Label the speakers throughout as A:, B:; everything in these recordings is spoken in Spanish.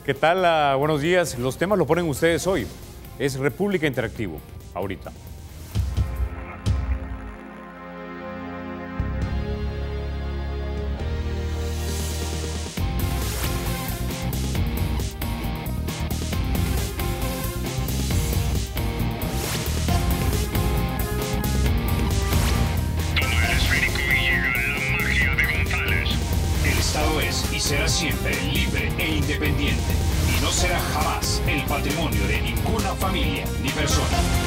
A: ¿Qué tal? Buenos días. Los temas los ponen ustedes hoy. Es República Interactivo, ahorita.
B: Será siempre libre e independiente y no será jamás el patrimonio de ninguna familia ni persona.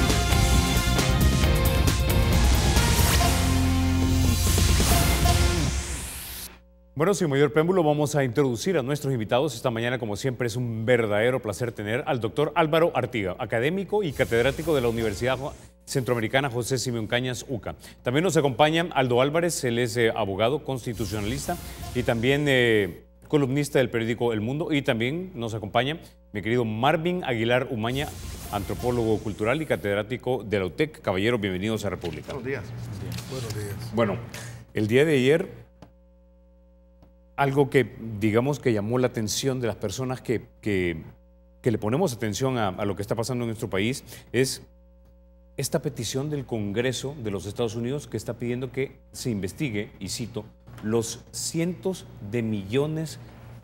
A: Bueno, sin mayor preámbulo vamos a introducir a nuestros invitados. Esta mañana, como siempre, es un verdadero placer tener al doctor Álvaro Artiga, académico y catedrático de la Universidad Centroamericana José Simeón Cañas, UCA. También nos acompaña Aldo Álvarez, él es abogado constitucionalista y también columnista del periódico El Mundo, y también nos acompaña mi querido Marvin Aguilar Umaña, antropólogo cultural y catedrático de la UTEC. Caballeros, bienvenidos a República.
C: Buenos días.
D: Buenos días.
A: Bueno, el día de ayer, algo que digamos que llamó la atención de las personas que le ponemos atención a lo que está pasando en nuestro país es esta petición del Congreso de los Estados Unidos que está pidiendo que se investigue, y cito, los cientos de millones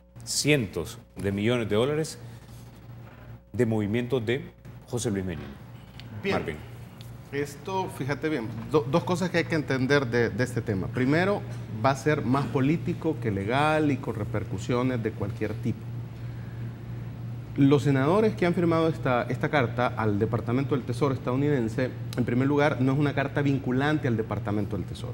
A: de dólares de movimientos de José Luis Merino.
C: Bien,
A: Marvin.
C: Esto, fíjate bien, dos cosas que hay que entender de este tema. Primero, va a ser más político que legal y con repercusiones de cualquier tipo. Los senadores que han firmado esta carta al Departamento del Tesoro estadounidense, en primer lugar, no es una carta vinculante al Departamento del Tesoro.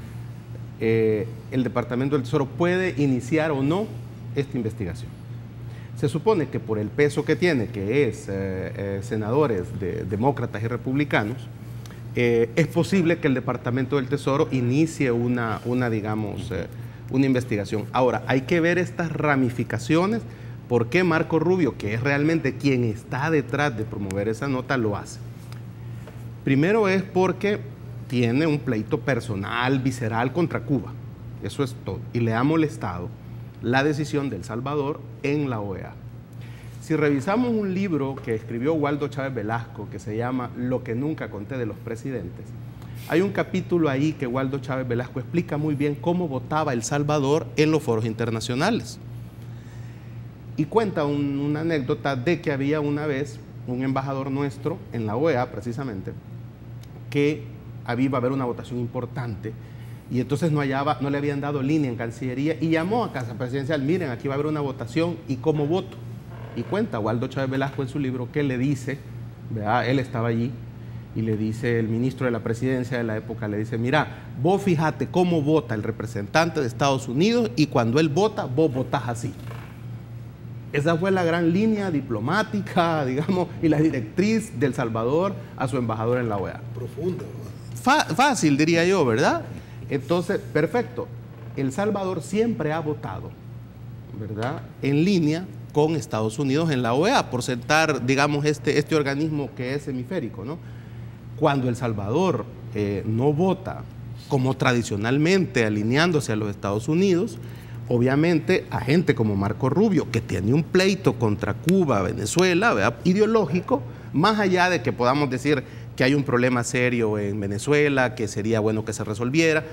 C: El Departamento del Tesoro puede iniciar o no esta investigación. Se supone que por el peso que tiene, que es senadores demócratas y republicanos, es posible que el Departamento del Tesoro inicie una investigación. Ahora, hay que ver estas ramificaciones. ¿Por qué Marco Rubio, que es realmente quien está detrás de promover esa nota, lo hace? Primero es porque tiene un pleito personal, visceral contra Cuba. Eso es todo. Y le ha molestado la decisión de El Salvador en la OEA. Si revisamos un libro que escribió Waldo Chávez Velasco, que se llama Lo que nunca conté de los presidentes, hay un capítulo ahí que Waldo Chávez Velasco explica muy bien cómo votaba El Salvador en los foros internacionales. Y cuenta una anécdota de que había una vez un embajador nuestro en la OEA, precisamente, que iba a haber una votación importante y entonces no le habían dado línea en Cancillería y llamó a Casa Presidencial: miren, aquí va a haber una votación y cómo voto. Y cuenta Waldo Chávez Velasco en su libro que le dice, ¿verdad? Él estaba allí, y le dice el ministro de la presidencia de la época, le dice: mira, vos fíjate cómo vota el representante de Estados Unidos y cuando él vota, vos votás así. Esa fue la gran línea diplomática, digamos, y la directriz de El Salvador a su embajador en la OEA.
D: Profunda.
C: Fácil, diría yo, ¿verdad? Entonces, perfecto. El Salvador siempre ha votado, ¿verdad?, en línea con Estados Unidos en la OEA, por sentar, digamos, este organismo que es hemisférico, ¿no? Cuando El Salvador no vota como tradicionalmente alineándose a los Estados Unidos, obviamente a gente como Marco Rubio, que tiene un pleito contra Cuba, Venezuela, ¿verdad?, ideológico, más allá de que podamos decir que hay un problema serio en Venezuela, que sería bueno que se resolviera,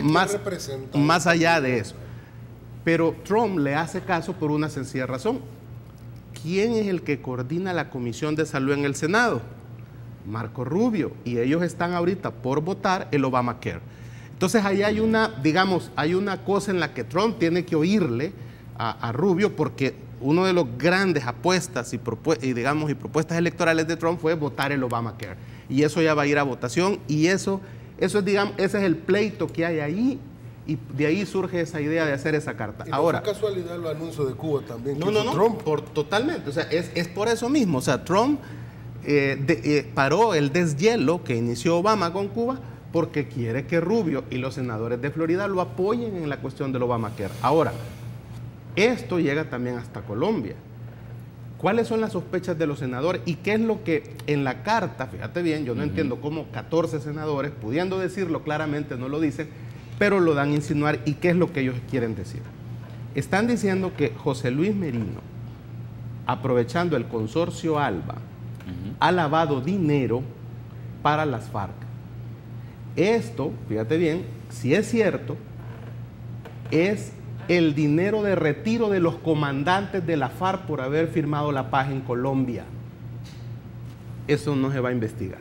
C: más allá de eso. Pero Trump le hace caso por una sencilla razón. ¿Quién es el que coordina la Comisión de Salud en el Senado? Marco Rubio, y ellos están ahorita por votar el Obamacare. Entonces ahí hay hay una cosa en la que Trump tiene que oírle a Rubio, porque uno de los grandes apuestas y propuestas electorales de Trump fue votar el Obamacare. Y eso ya va a ir a votación, y ese es el pleito que hay ahí, y de ahí surge esa idea de hacer esa carta.
D: Y no
C: ahora,
D: fue casualidad los anuncios de Cuba también.
C: No, Trump, totalmente. O sea, es por eso mismo. O sea, Trump paró el deshielo que inició Obama con Cuba porque quiere que Rubio y los senadores de Florida lo apoyen en la cuestión del Obamacare. Ahora, esto llega también hasta Colombia. ¿Cuáles son las sospechas de los senadores? ¿Y qué es lo que en la carta, fíjate bien, yo no entiendo cómo 14 senadores, pudiendo decirlo claramente, no lo dicen, pero lo dan a insinuar? ¿Y qué es lo que ellos quieren decir? Están diciendo que José Luis Merino aprovechando el consorcio ALBA, ha lavado dinero para las FARC. Esto, fíjate bien, si es cierto, es el dinero de retiro de los comandantes de la FARC por haber firmado la paz en Colombia. Eso no se va a investigar.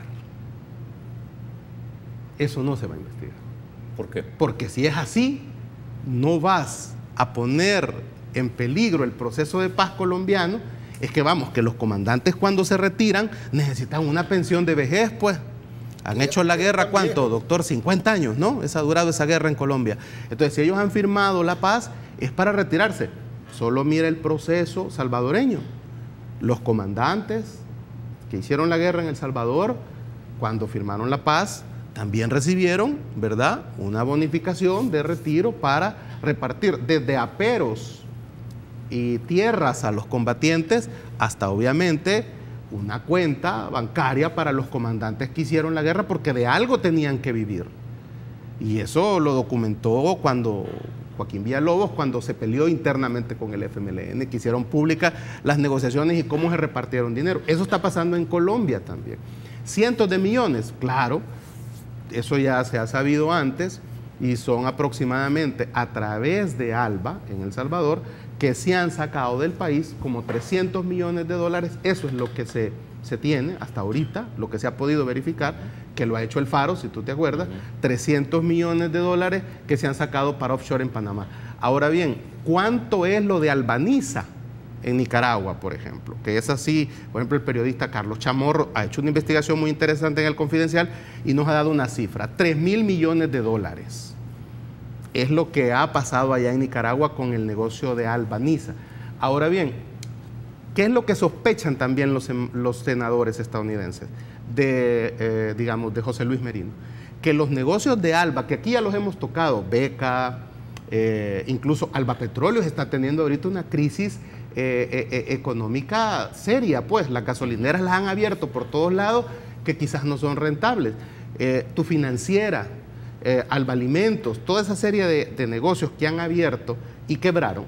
C: Eso no se va a investigar.
A: ¿Por qué?
C: Porque si es así, no vas a poner en peligro el proceso de paz colombiano. Es que vamos, que los comandantes cuando se retiran necesitan una pensión de vejez, pues. Han hecho la guerra, ¿cuánto, doctor? 50 años, ¿no? Ha durado esa guerra en Colombia. Entonces, si ellos han firmado la paz, es para retirarse. Solo mira el proceso salvadoreño. Los comandantes que hicieron la guerra en El Salvador, cuando firmaron la paz, también recibieron, ¿verdad?, una bonificación de retiro para repartir desde aperos y tierras a los combatientes hasta, obviamente, una cuenta bancaria para los comandantes que hicieron la guerra, porque de algo tenían que vivir. Y eso lo documentó cuando Joaquín Villalobos, cuando se peleó internamente con el FMLN, que hicieron públicas las negociaciones y cómo se repartieron dinero. Eso está pasando en Colombia también. Cientos de millones, claro, eso ya se ha sabido antes, y son aproximadamente a través de ALBA en El Salvador, que se han sacado del país como 300 millones de dólares. Eso es lo que se tiene hasta ahorita, lo que se ha podido verificar, que lo ha hecho el Faro, si tú te acuerdas, 300 millones de dólares que se han sacado para offshore en Panamá. Ahora bien, ¿cuánto es lo de Albaniza en Nicaragua, por ejemplo? Que es así, por ejemplo, el periodista Carlos Chamorro ha hecho una investigación muy interesante en El Confidencial y nos ha dado una cifra, 3.000 millones de dólares. Es lo que ha pasado allá en Nicaragua con el negocio de Albaniza. Ahora bien, ¿qué es lo que sospechan también los senadores estadounidenses digamos, de José Luis Merino? Que los negocios de Alba, que aquí ya los hemos tocado, Beca, incluso Alba Petróleos está teniendo ahorita una crisis económica seria, pues las gasolineras las han abierto por todos lados que quizás no son rentables. Tu Financiera, Alba Alimentos, toda esa serie de negocios que han abierto y quebraron.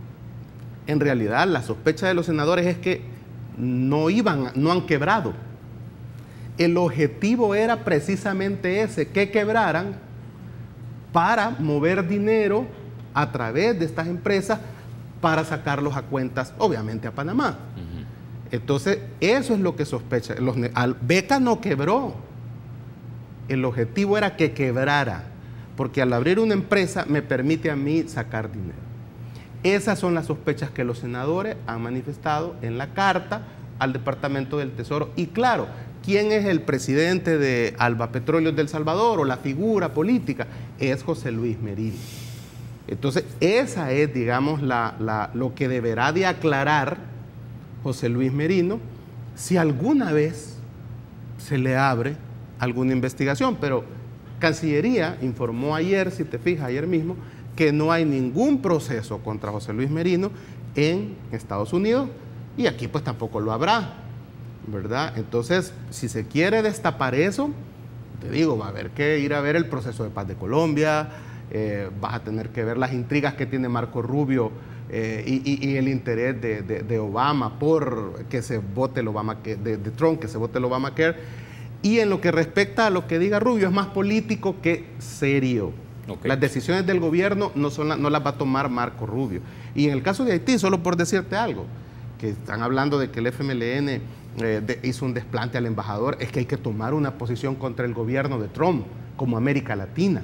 C: En realidad, la sospecha de los senadores es que no han quebrado. El objetivo era precisamente ese, que quebraran para mover dinero a través de estas empresas para sacarlos a cuentas, obviamente a Panamá. Entonces, eso es lo que sospecha. Beca no quebró. El objetivo era que quebrara, porque al abrir una empresa me permite a mí sacar dinero. Esas son las sospechas que los senadores han manifestado en la carta al Departamento del Tesoro. Y claro, ¿quién es el presidente de Alba Petróleos de El Salvador o la figura política? Es José Luis Merino. Entonces, esa es, digamos, lo que deberá de aclarar José Luis Merino si alguna vez se le abre alguna investigación. Pero Cancillería informó ayer, si te fijas, ayer mismo, que no hay ningún proceso contra José Luis Merino en Estados Unidos, y aquí pues tampoco lo habrá, ¿verdad? Entonces, si se quiere destapar eso, te digo, va a haber que ir a ver el proceso de paz de Colombia, vas a tener que ver las intrigas que tiene Marco Rubio y el interés de Obama por que se vote el Obamacare, de Trump, que se vote el Obamacare. Y en lo que respecta a lo que diga Rubio, es más político que serio. Okay. Las decisiones del gobierno no las va a tomar Marco Rubio. Y en el caso de Haití, solo por decirte algo, que están hablando de que el FMLN hizo un desplante al embajador, es que hay que tomar una posición contra el gobierno de Trump, como América Latina.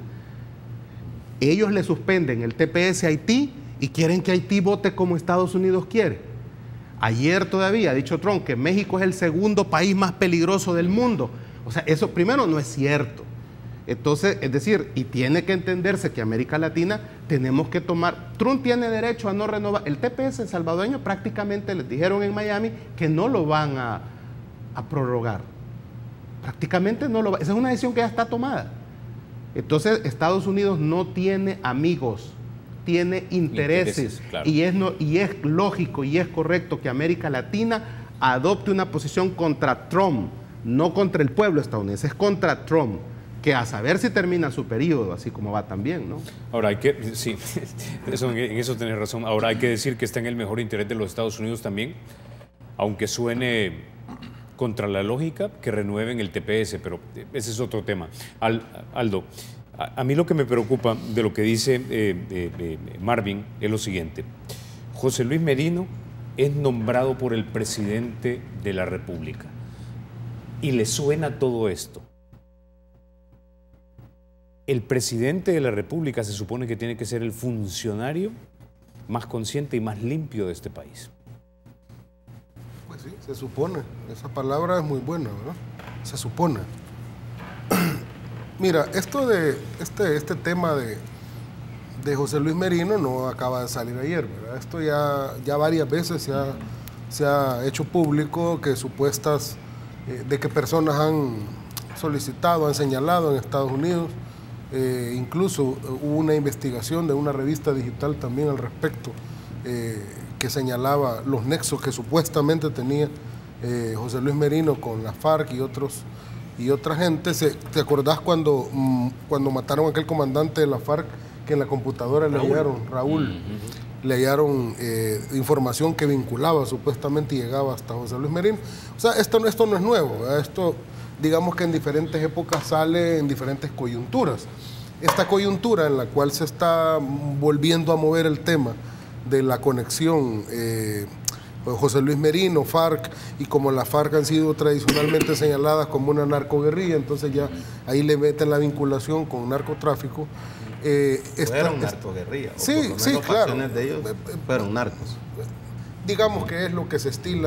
C: Ellos le suspenden el TPS a Haití y quieren que Haití vote como Estados Unidos quiere. Ayer todavía ha dicho Trump que México es el segundo país más peligroso del mundo. O sea, eso primero no es cierto. Entonces, es decir, y tiene que entenderse que América Latina tenemos que tomar, Trump tiene derecho a no renovar, el TPS salvadoreño prácticamente les dijeron en Miami que no lo van a prorrogar. Prácticamente no lo va, esa es una decisión que ya está tomada. Entonces, Estados Unidos no tiene amigos, tiene intereses, claro. y es lógico y es correcto que América Latina adopte una posición contra Trump, no contra el pueblo estadounidense, es contra Trump, que a saber si termina su periodo, así como va también, ¿no?
A: Ahora sí, en eso tenés razón. Ahora hay que decir que está en el mejor interés de los Estados Unidos también aunque suene contra la lógica, que renueven el TPS, pero ese es otro tema. Aldo, a mí lo que me preocupa de lo que dice Marvin es lo siguiente. José Luis Merino es nombrado por el presidente de la República y le suena todo esto. El presidente de la República se supone que tiene que ser el funcionario más consciente y más limpio de este país.
D: Pues sí, se supone. Esa palabra es muy buena, ¿verdad? Se supone. Mira, esto de este tema de José Luis Merino no acaba de salir ayer, ¿verdad? Esto ya varias veces se ha hecho público que supuestas de que personas han solicitado, han señalado en Estados Unidos. Incluso hubo una investigación de una revista digital también al respecto que señalaba los nexos que supuestamente tenía José Luis Merino con la FARC y otra gente. ¿Te acordás cuando mataron a aquel comandante de la FARC que en la computadora le hallaron, Raúl, le hallaron información que vinculaba supuestamente y llegaba hasta José Luis Merino? O sea, esto no es nuevo, ¿verdad? Esto, digamos que en diferentes épocas sale en diferentes coyunturas. Esta coyuntura en la cual se está volviendo a mover el tema de la conexión José Luis Merino, FARC, y como las FARC han sido tradicionalmente señaladas como una narcoguerrilla, entonces ya ahí le meten la vinculación con narcotráfico.
C: Fueron narcoguerrilla.
D: Sí, sí, claro.
C: De ellos fueron narcos.
D: Digamos que es lo que se estila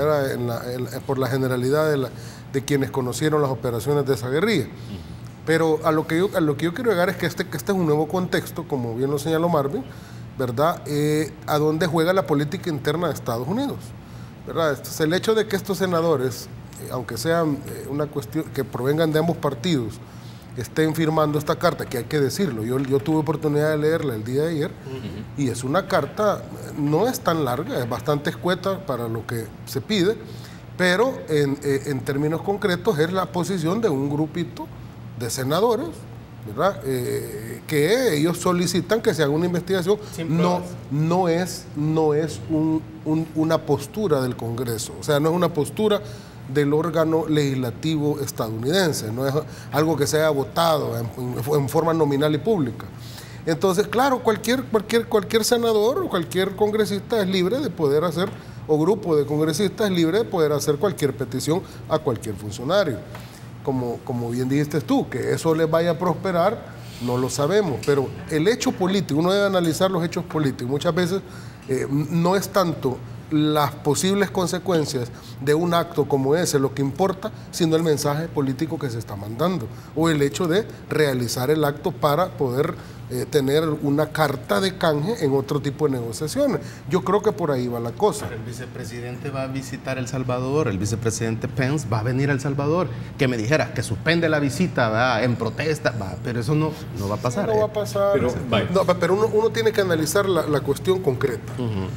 D: por la generalidad de quienes conocieron las operaciones de esa guerrilla. Pero a lo que yo quiero llegar es que este es un nuevo contexto, como bien lo señaló Marvin, ¿verdad? A donde juega la política interna de Estados Unidos, ¿verdad? Entonces, el hecho de que estos senadores, aunque sean una cuestión que provengan de ambos partidos, estén firmando esta carta, que hay que decirlo, yo tuve oportunidad de leerla el día de ayer, y es una carta, no es tan larga, es bastante escueta para lo que se pide, pero en términos concretos es la posición de un grupito de senadores, ¿verdad? Que ellos solicitan que se haga una investigación. No es una postura del Congreso, o sea, no es una postura del órgano legislativo estadounidense, no es algo que se haya votado en forma nominal y pública. Entonces, claro, cualquier senador o cualquier congresista es libre de poder hacer, o grupo de congresistas es libre de poder hacer cualquier petición a cualquier funcionario. Como bien dijiste tú, que eso les vaya a prosperar, no lo sabemos, pero el hecho político, uno debe analizar los hechos políticos. Muchas veces no es tanto las posibles consecuencias de un acto como ese lo que importa, sino el mensaje político que se está mandando, o el hecho de realizar el acto para poder tener una carta de canje en otro tipo de negociaciones. Yo creo que por ahí va la cosa.
C: Pero el vicepresidente va a visitar El Salvador, el vicepresidente Pence va a venir a El Salvador. Que me dijera que suspende la visita, ¿verdad?, en protesta, pero eso no va a pasar.
D: No va a pasar. Pero uno tiene que analizar la cuestión concreta.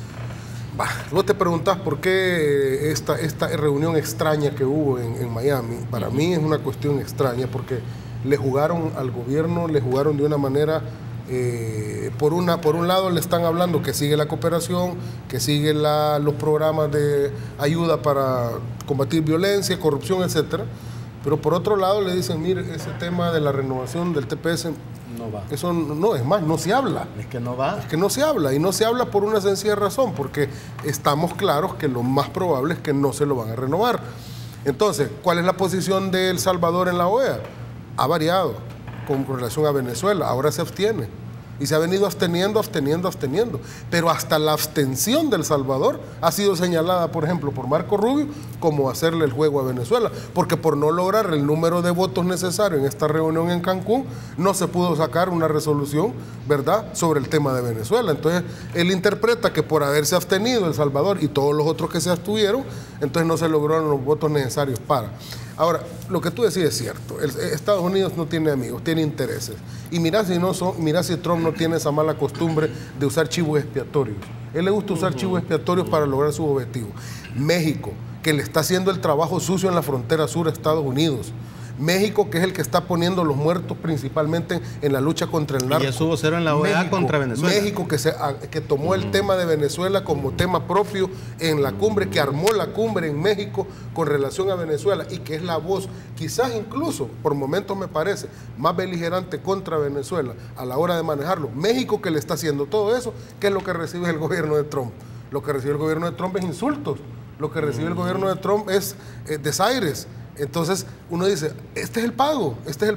D: Vos te preguntás por qué esta reunión extraña que hubo en Miami. Para mí es una cuestión extraña porque le jugaron al gobierno, le jugaron de una manera, por un lado le están hablando que sigue la cooperación, que sigue los programas de ayuda para combatir violencia, corrupción, etcétera, pero por otro lado le dicen, mire, ese tema de la renovación del TPS
C: no va.
D: Eso no, es más, no se habla.
C: Es que no va.
D: Es que no se habla, y no se habla por una sencilla razón, porque estamos claros que lo más probable es que no se lo van a renovar. Entonces, ¿cuál es la posición de El Salvador en la OEA? Ha variado con relación a Venezuela, ahora se abstiene. Y se ha venido absteniendo. Pero hasta la abstención de El Salvador ha sido señalada, por ejemplo, por Marco Rubio, como hacerle el juego a Venezuela. Porque por no lograr el número de votos necesario en esta reunión en Cancún, no se pudo sacar una resolución, ¿verdad?, sobre el tema de Venezuela. Entonces, él interpreta que por haberse abstenido El Salvador y todos los otros que se abstuvieron, entonces no se lograron los votos necesarios para. Ahora, lo que tú decís es cierto. Estados Unidos no tiene amigos, tiene intereses. Y mirá si Trump no tiene esa mala costumbre de usar chivos expiatorios. Él le gusta usar chivos expiatorios para lograr sus objetivos. México, que le está haciendo el trabajo sucio en la frontera sur a Estados Unidos. México, que es el que está poniendo los muertos principalmente en la lucha contra el narco.
C: Y es vocero en la OEA contra Venezuela.
D: México, que tomó el tema de Venezuela como tema propio en la cumbre, que armó la cumbre en México con relación a Venezuela, y que es la voz, quizás incluso, por momentos me parece, más beligerante contra Venezuela a la hora de manejarlo. México, que le está haciendo todo eso, ¿qué es lo que recibe el gobierno de Trump? Lo que recibe el gobierno de Trump es insultos. Lo que recibe el gobierno de Trump es desaires. Entonces uno dice, este es el pago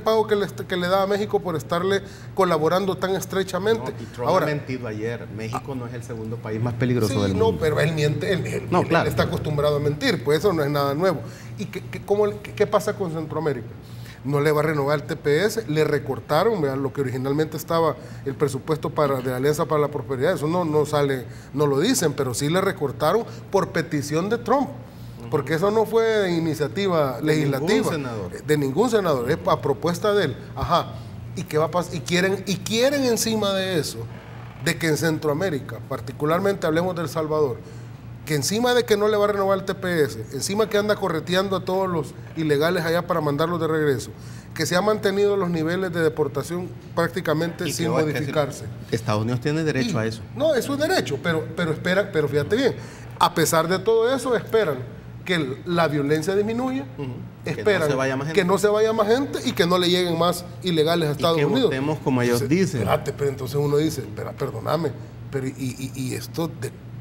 D: que le da a México por estarle colaborando tan estrechamente.
C: No, y Trump ha mentido ayer. México no es el segundo país más peligroso del mundo.
D: No, pero él miente, él está acostumbrado a mentir, pues eso no es nada nuevo. ¿Y qué pasa con Centroamérica? No le va a renovar el TPS, le recortaron, vean, lo que originalmente estaba el presupuesto de la Alianza para la Prosperidad, eso no sale, no lo dicen, pero sí le recortaron por petición de Trump. Porque eso no fue iniciativa legislativa de ningún senador, es a propuesta de él. Ajá. ¿Y qué va a pasar? Y quieren encima de eso, de que en Centroamérica, particularmente hablemos de El Salvador, que encima de que no le va a renovar el TPS, encima que anda correteando a todos los ilegales allá para mandarlos de regreso, que se han mantenido los niveles de deportación prácticamente sin modificarse.
C: Estados Unidos tiene derecho a eso.
D: No, eso es derecho, pero fíjate bien, a pesar de todo eso, esperan que la violencia disminuya, esperan que no se vaya más gente y que no le lleguen más ilegales a Estados Unidos. Que
C: votemos como ellos dicen.
D: Espérate, pero entonces uno dice, perdóname, pero ¿y esto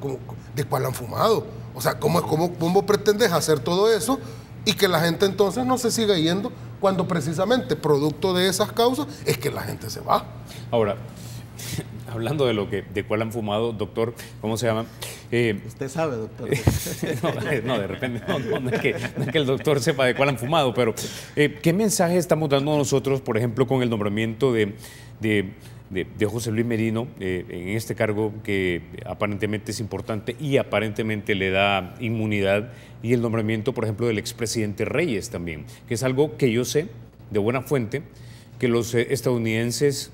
D: de cuál han fumado? O sea, ¿cómo pretendes hacer todo eso y que la gente entonces no se siga yendo cuando precisamente producto de esas causas es que la gente se va?
A: Ahora, hablando de cuál han fumado, doctor, ¿cómo se llama?
C: Usted sabe, doctor.
A: No, de repente no es que el doctor sepa de cuál han fumado, pero ¿qué mensaje estamos dando nosotros, por ejemplo, con el nombramiento de José Luis Merino en este cargo que aparentemente es importante y aparentemente le da inmunidad, y el nombramiento, por ejemplo, del expresidente Reyes también, que es algo que yo sé de buena fuente que los estadounidenses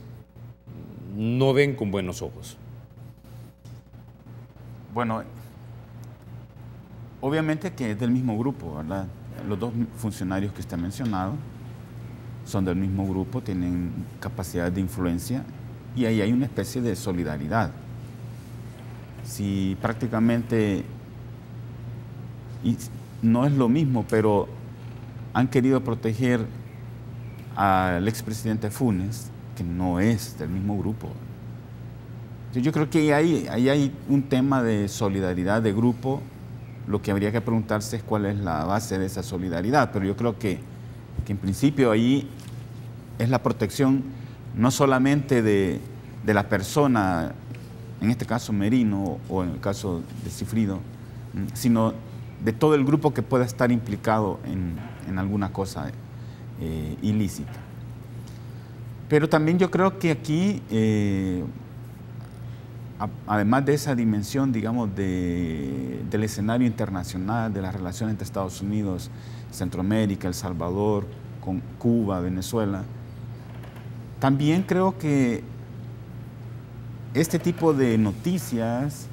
A: no ven con buenos ojos?
E: Bueno, obviamente que es del mismo grupo, ¿verdad? Los dos funcionarios que usted ha mencionado son del mismo grupo, tienen capacidad de influencia y ahí hay una especie de solidaridad. Si prácticamente, y no es lo mismo, pero han querido proteger al expresidente Funes, que no es del mismo grupo. Yo creo que ahí hay un tema de solidaridad de grupo. Lo que habría que preguntarse es cuál es la base de esa solidaridad, pero yo creo que en principio ahí es la protección no solamente de la persona, en este caso Merino o en el caso de Cifrido, sino de todo el grupo que pueda estar implicado en alguna cosa ilícita. Pero también yo creo que aquí, además de esa dimensión, digamos, del escenario internacional, de las relaciones entre Estados Unidos, Centroamérica, El Salvador, con Cuba, Venezuela, también creo que este tipo de noticias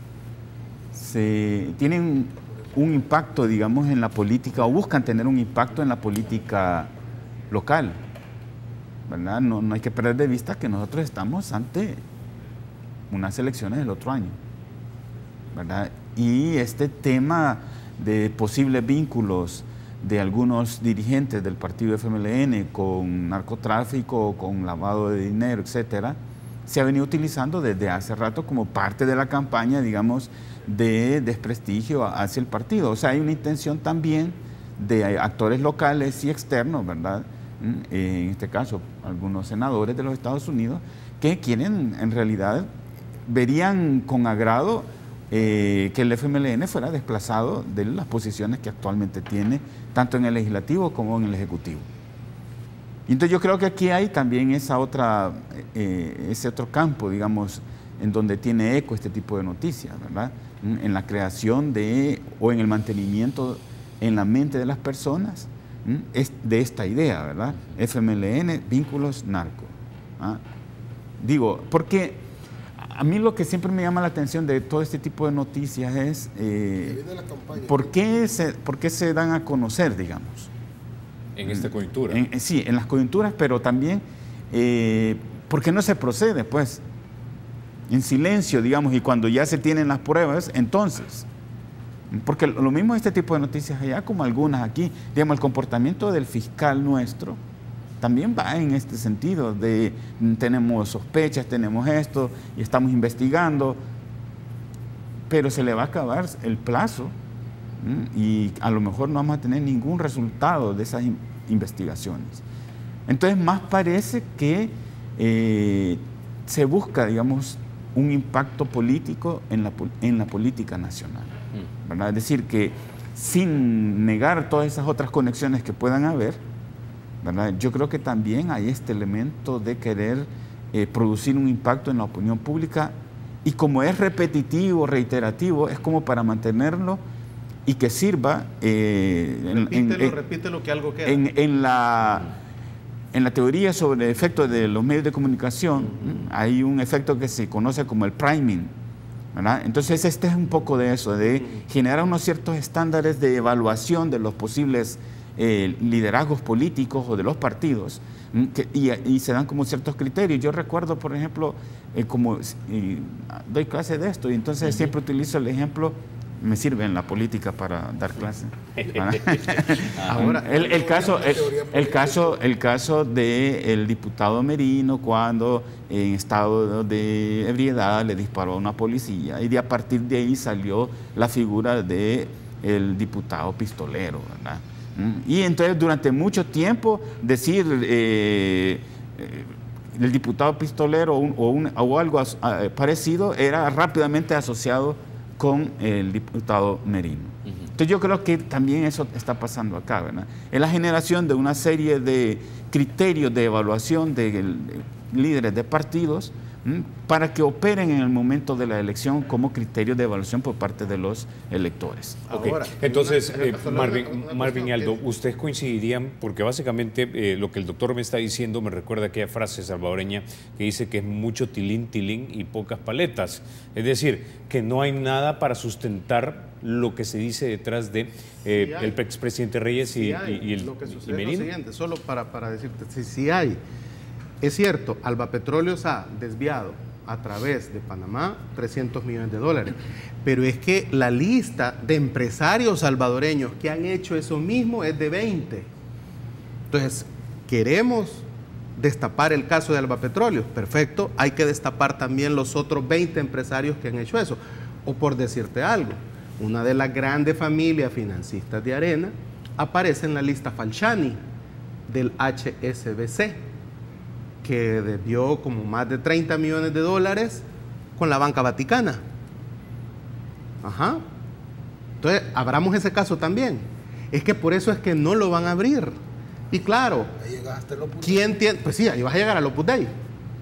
E: tienen un impacto, digamos, en la política, o buscan tener un impacto en la política local, ¿verdad? No hay que perder de vista que nosotros estamos ante unas elecciones del otro año, ¿verdad? Y este tema de posibles vínculos de algunos dirigentes del partido FMLN con narcotráfico, con lavado de dinero, etcétera, se ha venido utilizando desde hace rato como parte de la campaña, digamos, de desprestigio hacia el partido. O sea, hay una intención también de actores locales y externos, ¿verdad? En este caso, algunos senadores de los Estados Unidos que quieren, en realidad, verían con agrado que el FMLN fuera desplazado de las posiciones que actualmente tiene, tanto en el legislativo como en el ejecutivo. Y entonces yo creo que aquí hay también ese otro campo, digamos, en donde tiene eco este tipo de noticias, ¿verdad? En la creación o en el mantenimiento en la mente de las personas de esta idea, ¿verdad? FMLN, vínculos, narco. ¿Ah? Digo, porque a mí lo que siempre me llama la atención de todo este tipo de noticias es ¿por qué se dan a conocer, digamos?
A: En esta coyuntura.
E: Sí, en las coyunturas, pero también porque no se procede, pues, en silencio, digamos, y cuando ya se tienen las pruebas, entonces, porque lo mismo este tipo de noticias allá como algunas aquí, digamos, el comportamiento del fiscal nuestro también va en este sentido de tenemos sospechas, tenemos esto y estamos investigando, pero se le va a acabar el plazo y a lo mejor no vamos a tener ningún resultado de esas investigaciones. Entonces, más parece que se busca, digamos, un impacto político en la política nacional, ¿verdad? Es decir, que sin negar todas esas otras conexiones que puedan haber, ¿verdad? Yo creo que también hay este elemento de querer producir un impacto en la opinión pública y como es repetitivo, reiterativo, es como para mantenerlo y que sirva
C: repítelo que algo queda.
E: En la teoría sobre el efecto de los medios de comunicación, hay un efecto que se conoce como el priming, ¿verdad? Entonces este es un poco de eso, de generar unos ciertos estándares de evaluación de los posibles liderazgos políticos o de los partidos, y se dan como ciertos criterios. Yo recuerdo, por ejemplo, doy clase de esto y entonces siempre utilizo el ejemplo. Me sirve en la política para dar clase. Ahora, el caso del diputado Merino cuando en estado de ebriedad le disparó a una policía y a partir de ahí salió la figura del diputado pistolero, ¿verdad? Y entonces durante mucho tiempo decir el diputado pistolero o algo parecido era rápidamente asociado con el diputado Merino. Entonces yo creo que también eso está pasando acá, ¿verdad? Es la generación de una serie de criterios de evaluación de líderes de partidos para que operen en el momento de la elección como criterios de evaluación por parte de los electores.
A: Okay. Ahora, entonces, Marvin y Aldo, ¿ustedes coincidirían? Porque básicamente lo que el doctor me está diciendo me recuerda a aquella frase salvadoreña que dice que es mucho tilín, tilín y pocas paletas. Es decir, que no hay nada para sustentar lo que se dice detrás de el expresidente Reyes y
C: lo que sucede
A: Merino.
C: Es lo siguiente, solo para decirte, sí hay. Es cierto, Alba Petróleos ha desviado a través de Panamá 300 millones de dólares, pero es que la lista de empresarios salvadoreños que han hecho eso mismo es de 20. Entonces, queremos destapar el caso de Alba Petróleos, perfecto, hay que destapar también los otros 20 empresarios que han hecho eso. O por decirte algo, una de las grandes familias financistas de Arena aparece en la lista Falciani del HSBC, que debió como más de 30 millones de dólares con la banca vaticana. Ajá. Entonces, abramos ese caso también. Es que por eso es que no lo van a abrir. Y claro,
D: ahí llegaste al Opus Dei.
C: ¿Quién tiene? Pues sí, ahí vas a llegar al Opus Dei,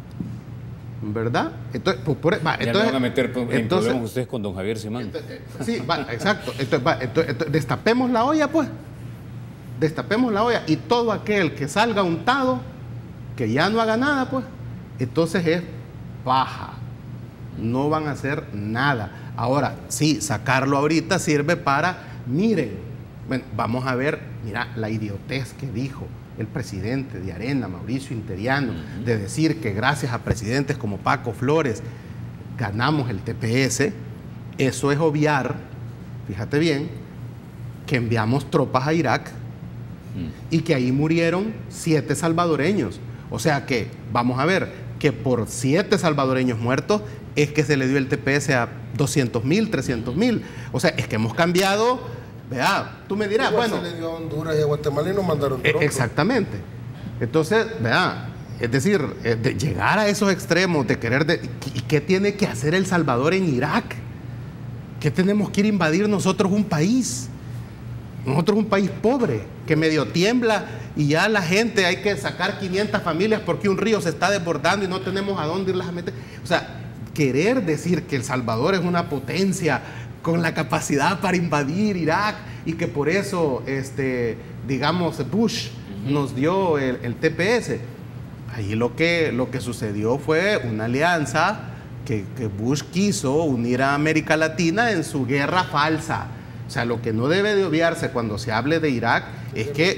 C: ¿verdad? Entonces,
A: ya no van a meter en problemas ustedes con don Javier Simán.
C: Sí, exacto. Entonces, destapemos la olla, pues. Destapemos la olla y todo aquel que salga untado, que ya no haga nada, pues, entonces es paja. No van a hacer nada. Ahora, sí, sacarlo ahorita sirve para, miren, bueno, vamos a ver, mira, la idiotez que dijo el presidente de Arena, Mauricio Interiano, de decir que gracias a presidentes como Paco Flores ganamos el TPS. Eso es obviar, fíjate bien, que enviamos tropas a Irak y que ahí murieron 7 salvadoreños. O sea que, vamos a ver, que por 7 salvadoreños muertos es que se le dio el TPS a 200,000, 300,000. O sea, es que hemos cambiado, vea, tú me dirás,
D: Igual
C: bueno.
D: se le dio a Honduras y a Guatemala y nos mandaron tropas.
C: Exactamente. Entonces, vea, es decir, de llegar a esos extremos, de querer, ¿y qué tiene que hacer El Salvador en Irak? ¿Qué tenemos que ir a invadir nosotros un país? Nosotros un país pobre, que medio tiembla y ya la gente hay que sacar 500 familias porque un río se está desbordando y no tenemos a dónde irlas a meter. O sea, querer decir que El Salvador es una potencia con la capacidad para invadir Irak y que por eso, digamos, Bush nos dio el TPS. Ahí lo que sucedió fue una alianza que Bush quiso unir a América Latina en su guerra falsa. O sea, lo que no debe de obviarse cuando se hable de Irak es que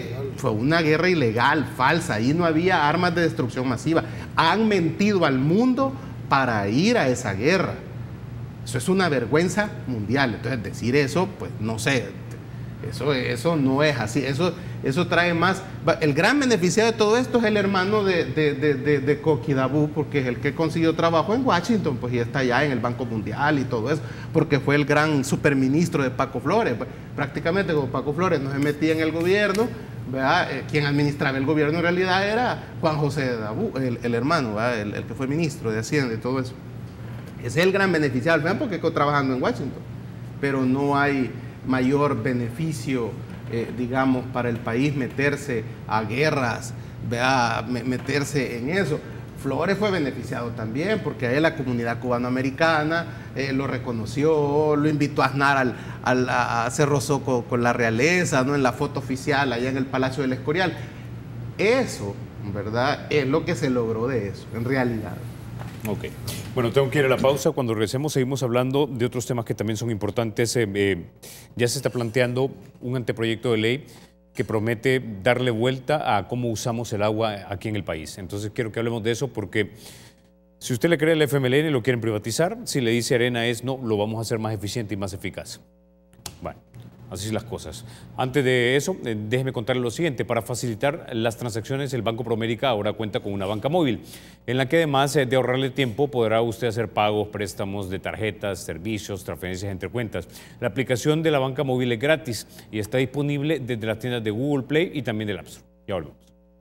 C: fue una guerra ilegal, falsa, ahí no había armas de destrucción masiva. Han mentido al mundo para ir a esa guerra. Eso es una vergüenza mundial. Entonces decir eso, pues no sé, eso no es así. Eso trae más. El gran beneficiado de todo esto es el hermano de Coqui Dabú, porque es el que consiguió trabajo en Washington, pues y está allá en el Banco Mundial y todo eso, porque fue el gran superministro de Paco Flores. Pues, prácticamente como Paco Flores no se metía en el gobierno, ¿verdad? Quien administraba el gobierno en realidad era Juan José Dabú, el hermano, el que fue ministro de Hacienda y todo eso. Ese es el gran beneficiado al final porque quedó trabajando en Washington, pero no hay mayor beneficio, digamos, para el país meterse a guerras, meterse en eso. Flores fue beneficiado también porque a él la comunidad cubanoamericana lo reconoció, lo invitó a Aznar a se rozó con la realeza, ¿no? En la foto oficial allá en el Palacio del Escorial. Eso, ¿verdad? Es lo que se logró de eso, en realidad.
A: Ok. Bueno, tengo que ir a la pausa. Cuando regresemos seguimos hablando de otros temas que también son importantes. Ya se está planteando un anteproyecto de ley que promete darle vuelta a cómo usamos el agua aquí en el país. Entonces quiero que hablemos de eso porque si usted le cree al FMLN y lo quieren privatizar, si le dice Arena es no, lo vamos a hacer más eficiente y más eficaz. Bueno, así son las cosas. Antes de eso, déjeme contarle lo siguiente. Para facilitar las transacciones, el Banco Promérica ahora cuenta con una banca móvil, en la que además de ahorrarle tiempo, podrá usted hacer pagos, préstamos de tarjetas, servicios, transferencias entre cuentas. La aplicación de la banca móvil es gratis y está disponible desde las tiendas de Google Play y también del App Store. Ya volvemos.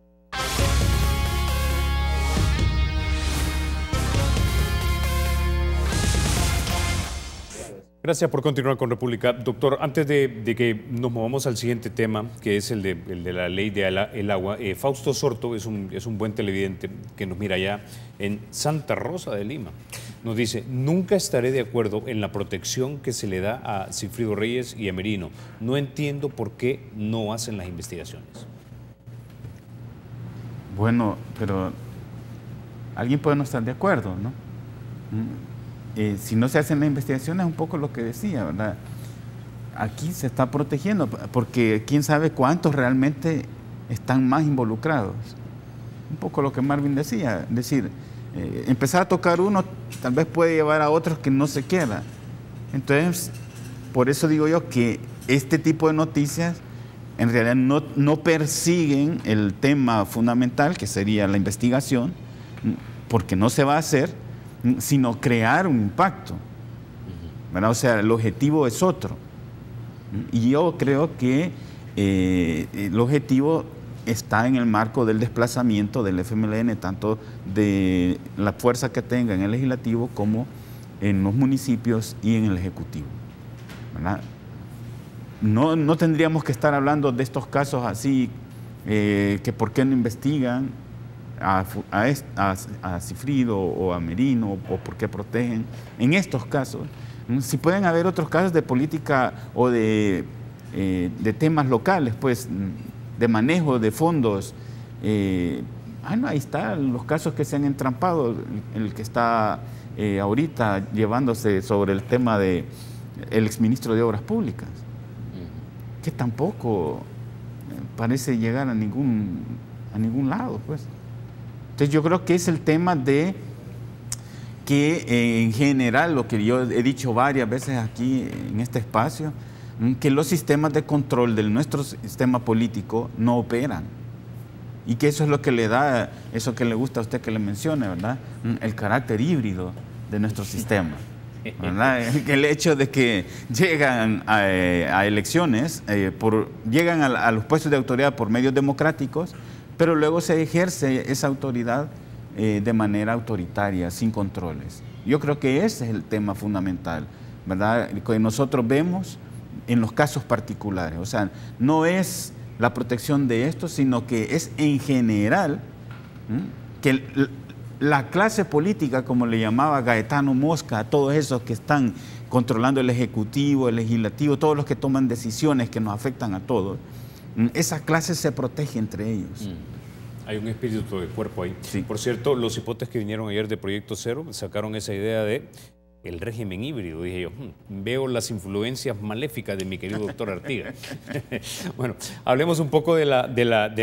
A: Gracias por continuar con República. Doctor, antes de que nos movamos al siguiente tema, que es el de la ley del agua, Fausto Sorto es un buen televidente que nos mira allá en Santa Rosa de Lima. Nos dice, nunca estaré de acuerdo en la protección que se le da a Sigfrido Reyes y a Merino. No entiendo por qué no hacen las investigaciones.
E: Bueno, pero alguien puede no estar de acuerdo, ¿no? Si no se hacen las investigaciones, es un poco lo que decía, ¿verdad? Aquí se está protegiendo, porque quién sabe cuántos realmente están más involucrados. Un poco lo que Marvin decía, es decir, empezar a tocar uno tal vez puede llevar a otros que no se queda. Entonces, por eso digo yo que este tipo de noticias en realidad no persiguen el tema fundamental, que sería la investigación, porque no se va a hacer, sino crear un impacto, ¿verdad? O sea, el objetivo es otro. Y yo creo que el objetivo está en el marco del desplazamiento del FMLN, tanto de la fuerza que tenga en el legislativo como en los municipios y en el ejecutivo, ¿verdad? No tendríamos que estar hablando de estos casos así, que por qué no investigan a Sigfrido o a Merino, o por qué protegen. En estos casos, si pueden haber otros casos de política o de temas locales, pues, de manejo de fondos. Ahí están los casos que se han entrampado, el que está ahorita llevándose sobre el tema del exministro de Obras Públicas, que tampoco parece llegar a ningún lado, pues. Entonces yo creo que es el tema de que en general, lo que yo he dicho varias veces aquí en este espacio, que los sistemas de control de nuestro sistema político no operan. Y que eso es lo que le da, eso que le gusta a usted que le mencione, ¿verdad? El carácter híbrido de nuestro sistema, ¿verdad? El hecho de que llegan a elecciones, llegan a los puestos de autoridad por medios democráticos, pero luego se ejerce esa autoridad de manera autoritaria, sin controles. Yo creo que ese es el tema fundamental, ¿verdad? Que nosotros vemos en los casos particulares. O sea, no es la protección de esto, sino que es en general que la clase política, como le llamaba Gaetano Mosca, a todos esos que están controlando el Ejecutivo, el Legislativo, todos los que toman decisiones que nos afectan a todos, esa clase se protege entre ellos.
A: Hay un espíritu de cuerpo ahí.
E: Sí.
A: Por cierto, los hipotes que vinieron ayer de Proyecto Cero sacaron esa idea de El régimen híbrido, dije yo. Veo las influencias maléficas de mi querido doctor Artiga. Bueno, hablemos un poco de la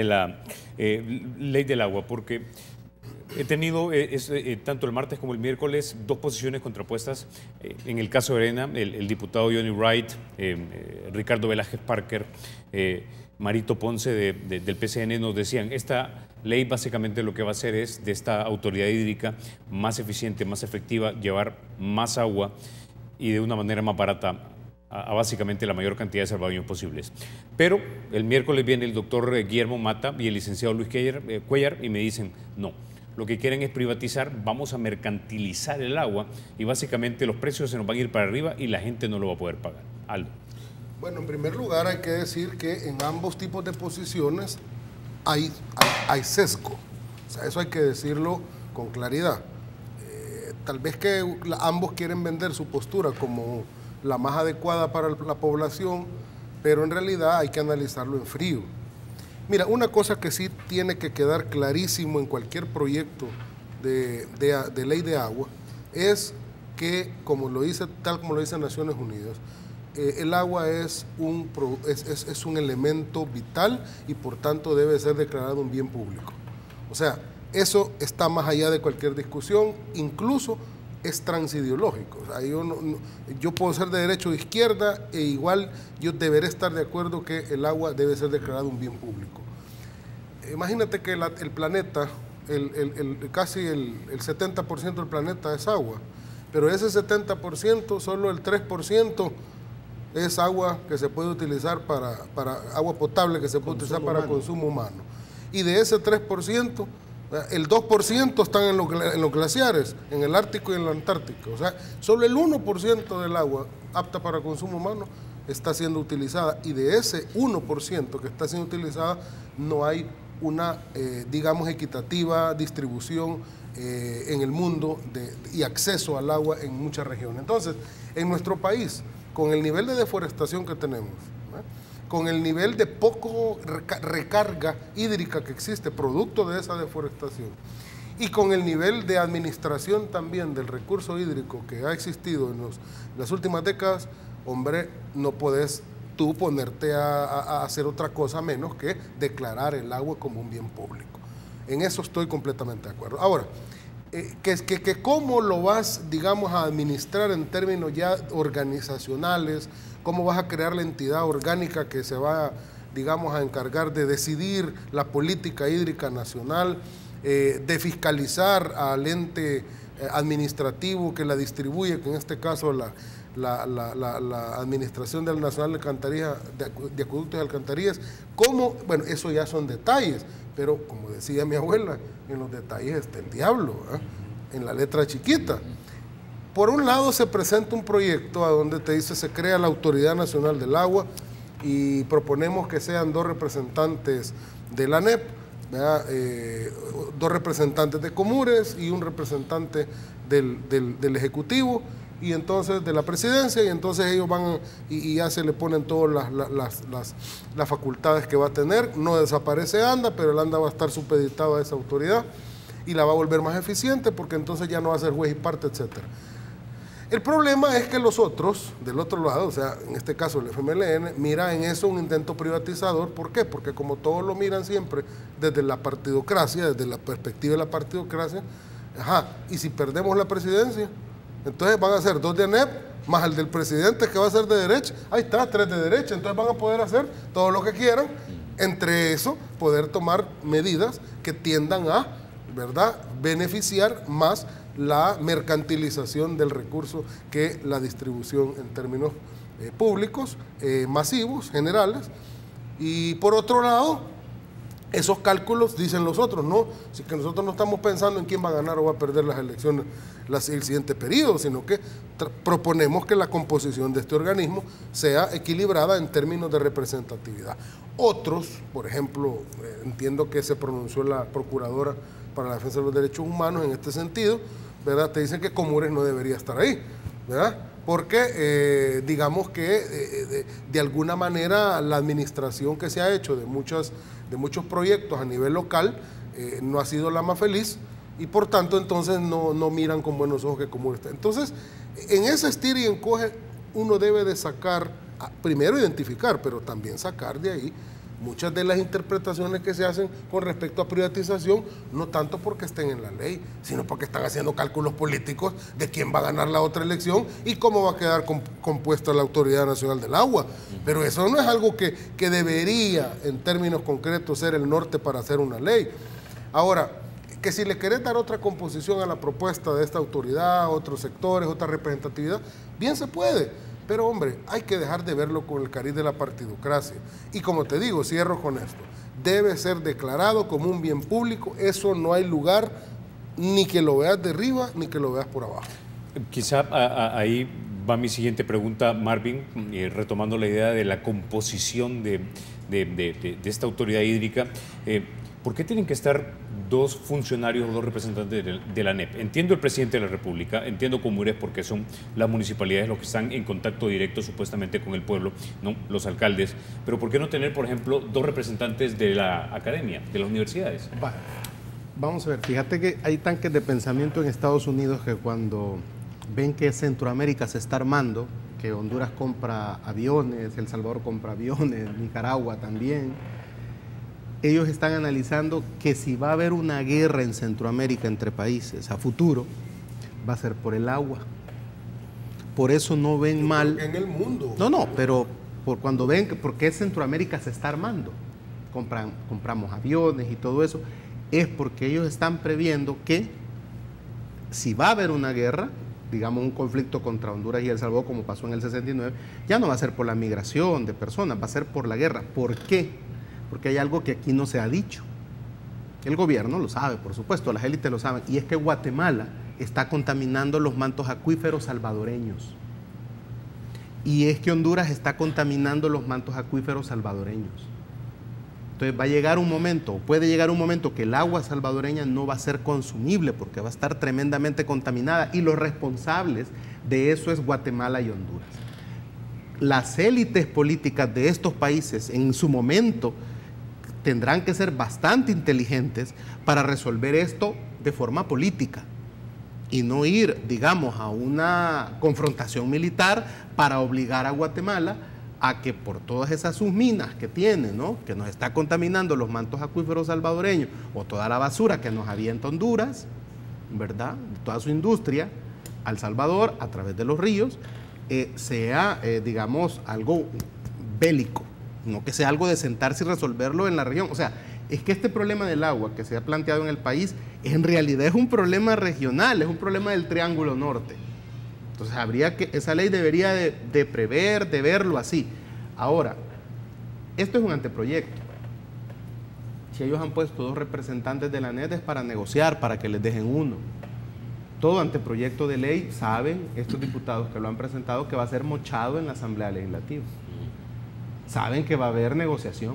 A: ley del agua, porque he tenido tanto el martes como el miércoles 2 posiciones contrapuestas. En el caso de Arena, el diputado Johnny Wright, Ricardo Velázquez Parker, Marito Ponce del PCN nos decían, esta ley básicamente lo que va a hacer es de esta autoridad hídrica más eficiente, más efectiva, llevar más agua y de una manera más barata a básicamente la mayor cantidad de salvadoreños posibles. Pero el miércoles viene el doctor Guillermo Mata y el licenciado Luis Cuellar y me dicen, no, lo que quieren es privatizar, vamos a mercantilizar el agua y básicamente los precios se nos van a ir para arriba y la gente no lo va a poder pagar. Aldo.
D: Bueno, en primer lugar hay que decir que en ambos tipos de posiciones hay sesgo. O sea, eso hay que decirlo con claridad. Tal vez que ambos quieren vender su postura como la más adecuada para la población, pero en realidad hay que analizarlo en frío. Mira, una cosa que sí tiene que quedar clarísimo en cualquier proyecto de ley de agua es que, tal como lo dice Naciones Unidas, el agua es un elemento vital y por tanto debe ser declarado un bien público. O sea, eso está más allá de cualquier discusión, incluso es transideológico. O sea, yo puedo ser de derecha o de izquierda e igual yo deberé estar de acuerdo que el agua debe ser declarado un bien público. Imagínate que el planeta, casi el 70% del planeta es agua, pero ese 70%, solo el 3% es agua que se puede utilizar para agua potable que se puede utilizar para consumo humano. Y de ese 3%, el 2% están en los glaciares, en el Ártico y en el Antártico. O sea, solo el 1% del agua apta para consumo humano está siendo utilizada. Y de ese 1% que está siendo utilizada, no hay una, digamos, equitativa distribución en el mundo y acceso al agua en muchas regiones. Entonces, en nuestro país, con el nivel de deforestación que tenemos, con el nivel de poco recarga hídrica que existe producto de esa deforestación y con el nivel de administración también del recurso hídrico que ha existido en las últimas décadas, hombre, no podés tú ponerte a hacer otra cosa menos que declarar el agua como un bien público. En eso estoy completamente de acuerdo. Ahora, que cómo lo vas, digamos, a administrar en términos ya organizacionales, cómo vas a crear la entidad orgánica que se va, digamos, a encargar de decidir la política hídrica nacional, de fiscalizar al ente administrativo que la distribuye, que en este caso la Administración del Nacional de Alcantarillas, de Acueductos y Alcantarillas, cómo, bueno, eso ya son detalles, pero como decía mi abuela, en los detalles está el diablo, en la letra chiquita. Por un lado se presenta un proyecto a donde te dice se crea la Autoridad Nacional del Agua y proponemos que sean 2 representantes de la ANEP, 2 representantes de Comures y un representante del Ejecutivo y entonces de la Presidencia, y entonces ellos van y ya se le ponen todas las facultades que va a tener. No desaparece ANDA, pero el ANDA va a estar supeditado a esa autoridad y la va a volver más eficiente porque entonces ya no va a ser juez y parte, etcétera. El problema es que los otros, del otro lado, o sea, en este caso el FMLN, mira en eso un intento privatizador. ¿Por qué? Porque como todos lo miran siempre desde la partidocracia, desde la perspectiva de la partidocracia, y si perdemos la presidencia, entonces van a ser 2 de ANEP, más el del presidente que va a ser de derecha, ahí está, 3 de derecha, entonces van a poder hacer todo lo que quieran, entre eso, poder tomar medidas que tiendan a, ¿verdad?, beneficiar más la mercantilización del recurso que la distribución en términos públicos, masivos, generales. Y por otro lado, esos cálculos, dicen los otros, no, si que nosotros no estamos pensando en quién va a ganar o va a perder las elecciones el siguiente periodo, sino que proponemos que la composición de este organismo sea equilibrada en términos de representatividad. Otros, por ejemplo, entiendo que se pronunció la Procuradora para la Defensa de los Derechos Humanos en este sentido, ¿verdad? Te dicen que Comures no debería estar ahí, ¿verdad? Porque digamos que de alguna manera la administración que se ha hecho de muchos proyectos a nivel local no ha sido la más feliz y por tanto entonces no miran con buenos ojos que Comures está. Entonces En ese estira y encoge uno debe de sacar, primero identificar, pero también sacar de ahí muchas de las interpretaciones que se hacen con respecto a privatización, no tanto porque estén en la ley, sino porque están haciendo cálculos políticos de quién va a ganar la otra elección y cómo va a quedar compuesta la Autoridad Nacional del Agua. Pero eso no es algo que debería, en términos concretos, ser el norte para hacer una ley. Ahora, que si le querés dar otra composición a la propuesta de esta autoridad, otros sectores, otra representatividad, bien se puede. Pero hombre, hay que dejar de verlo con el cariz de la partidocracia. Y como te digo, cierro con esto, debe ser declarado como un bien público, eso no hay lugar ni que lo veas de arriba ni que lo veas por abajo.
A: Quizá ahí va mi siguiente pregunta, Marvin, retomando la idea de la composición de esta autoridad hídrica. ¿Por qué tienen que estar dos funcionarios o dos representantes de la ANEP? Entiendo el presidente de la República, entiendo Comures porque son las municipalidades los que están en contacto directo supuestamente con el pueblo, ¿no? Los alcaldes, pero ¿por qué no tener, por ejemplo, dos representantes de la academia, de las universidades?
C: Vamos a ver, fíjate que hay tanques de pensamiento en Estados Unidos que cuando ven que Centroamérica se está armando, que Honduras compra aviones, El Salvador compra aviones, Nicaragua también, ellos están analizando que si va a haber una guerra en Centroamérica entre países a futuro, va a ser por el agua. Por eso no ven mal.
D: En el mundo.
C: No, pero por cuando ven por qué Centroamérica se está armando, compramos aviones y todo eso, es porque ellos están previendo que si va a haber una guerra, digamos un conflicto contra Honduras y El Salvador como pasó en el 69, ya no va a ser por la migración de personas, va a ser por la guerra. ¿Por qué? Porque hay algo que aquí no se ha dicho. El gobierno lo sabe, por supuesto, las élites lo saben, y es que Guatemala está contaminando los mantos acuíferos salvadoreños. Y es que Honduras está contaminando los mantos acuíferos salvadoreños. Entonces va a llegar un momento, puede llegar un momento que el agua salvadoreña no va a ser consumible porque va a estar tremendamente contaminada, y los responsables de eso es Guatemala y Honduras. Las élites políticas de estos países en su momento tendrán que ser bastante inteligentes para resolver esto de forma política y no ir, digamos, a una confrontación militar para obligar a Guatemala a que por todas esas sus minas que tiene, ¿no?, que nos está contaminando los mantos acuíferos salvadoreños, o toda la basura que nos avienta Honduras, ¿verdad?, toda su industria al Salvador a través de los ríos, sea, digamos, algo bélico, no que sea algo de sentarse y resolverlo en la región. O sea, es que este problema del agua que se ha planteado en el país, en realidad es un problema regional, es un problema del Triángulo Norte. Entonces, esa ley debería de prever, de verlo así. Ahora, esto es un anteproyecto. Si ellos han puesto dos representantes de la ANEP es para negociar, para que les dejen uno. Todo anteproyecto de ley, saben estos diputados que lo han presentado, que va a ser mochado en la Asamblea Legislativa. Saben que va a haber negociación.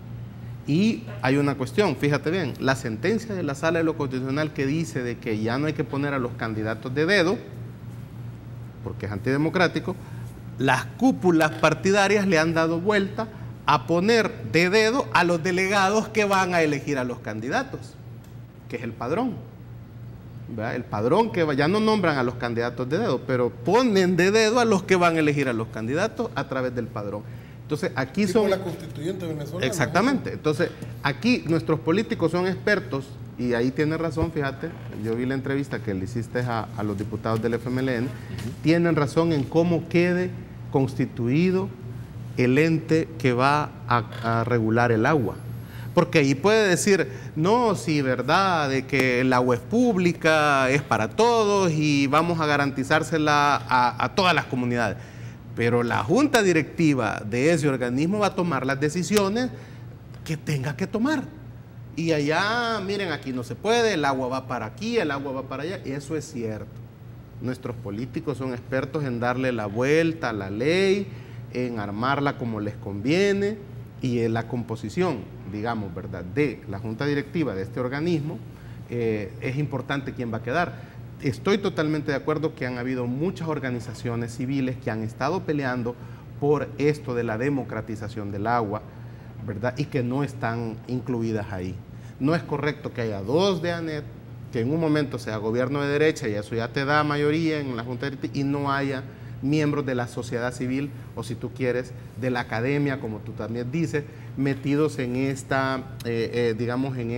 C: Y hay una cuestión, fíjate bien, la sentencia de la Sala de lo Constitucional que dice de que ya no hay que poner a los candidatos de dedo, porque es antidemocrático, las cúpulas partidarias le han dado vuelta a poner de dedo a los delegados que van a elegir a los candidatos, que es el padrón. ¿Verdad? El padrón que ya no nombran a los candidatos de dedo, pero ponen de dedo a los que van a elegir a los candidatos a través del padrón. Entonces, aquí son...
D: la constituyente venezolana.
C: Exactamente. Entonces, aquí nuestros políticos son expertos, y ahí tiene razón, fíjate, yo vi la entrevista que le hiciste a los diputados del FMLN, tienen razón en cómo quede constituido el ente que va a regular el agua. Porque ahí puede decir, no, sí, verdad, de que el agua es pública, es para todos y vamos a garantizársela a todas las comunidades. Pero la junta directiva de ese organismo va a tomar las decisiones que tenga que tomar. Y allá, miren, aquí no se puede, el agua va para aquí, el agua va para allá. Y eso es cierto. Nuestros políticos son expertos en darle la vuelta a la ley, en armarla como les conviene, y en la composición, digamos, ¿verdad?, de la junta directiva de este organismo, es importante quién va a quedar. Estoy totalmente de acuerdo que han habido muchas organizaciones civiles que han estado peleando por esto de la democratización del agua, ¿verdad?, y que no están incluidas ahí. No es correcto que haya dos de ANEP que en un momento sea gobierno de derecha y eso ya te da mayoría en la Junta Directiva y no haya miembros de la sociedad civil o, si tú quieres, de la academia, como tú también dices, metidos en esta, digamos, en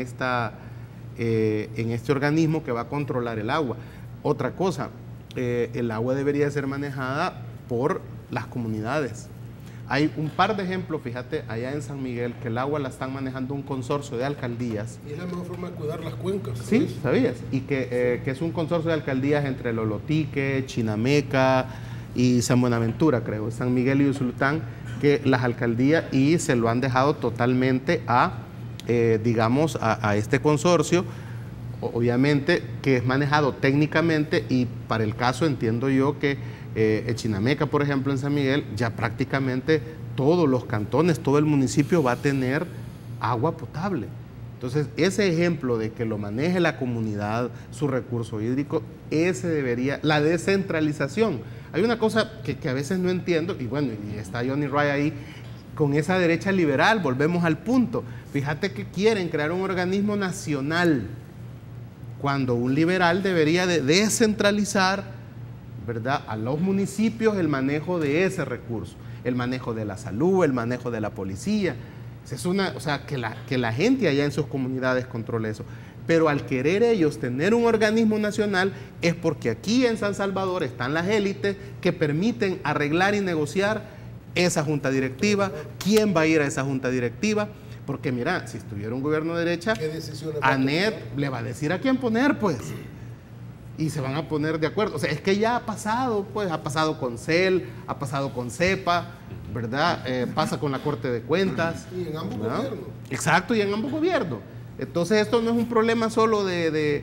C: este organismo que va a controlar el agua. Otra cosa, el agua debería ser manejada por las comunidades. Hay un par de ejemplos, fíjate, allá en San Miguel, que el agua la están manejando un consorcio de alcaldías.
D: Y es la mejor forma de cuidar las cuencas.
C: Sí, ¿sabías? Y que es un consorcio de alcaldías entre Lolotique, Chinameca y San Buenaventura, creo, San Miguel y Usulután, que las alcaldías y se lo han dejado totalmente a, digamos, a este consorcio, obviamente, que es manejado técnicamente, y para el caso entiendo yo que Chinameca, por ejemplo, en San Miguel, ya prácticamente todos los cantones, todo el municipio va a tener agua potable. Entonces, ese ejemplo de que lo maneje la comunidad, su recurso hídrico, ese debería, la descentralización. Hay una cosa que a veces no entiendo, y bueno, y está Johnny Ray ahí, con esa derecha liberal, volvemos al punto. Fíjate que quieren crear un organismo nacional, cuando un liberal debería de descentralizar, ¿verdad?, a los municipios el manejo de ese recurso, el manejo de la salud, el manejo de la policía. O sea, que la gente allá en sus comunidades controle eso. Pero al querer ellos tener un organismo nacional es porque aquí en San Salvador están las élites que permiten arreglar y negociar esa junta directiva, quién va a ir a esa junta directiva. Porque mira, si estuviera un gobierno de derecha, ANET le va a decir a quién poner, pues. Y se van a poner de acuerdo. O sea, es que ya ha pasado, pues, ha pasado con CEL, ha pasado con CEPA, ¿verdad? Pasa con la Corte de Cuentas.
D: Y en ambos gobiernos.
C: Exacto, y en ambos gobiernos. Entonces, esto no es un problema solo de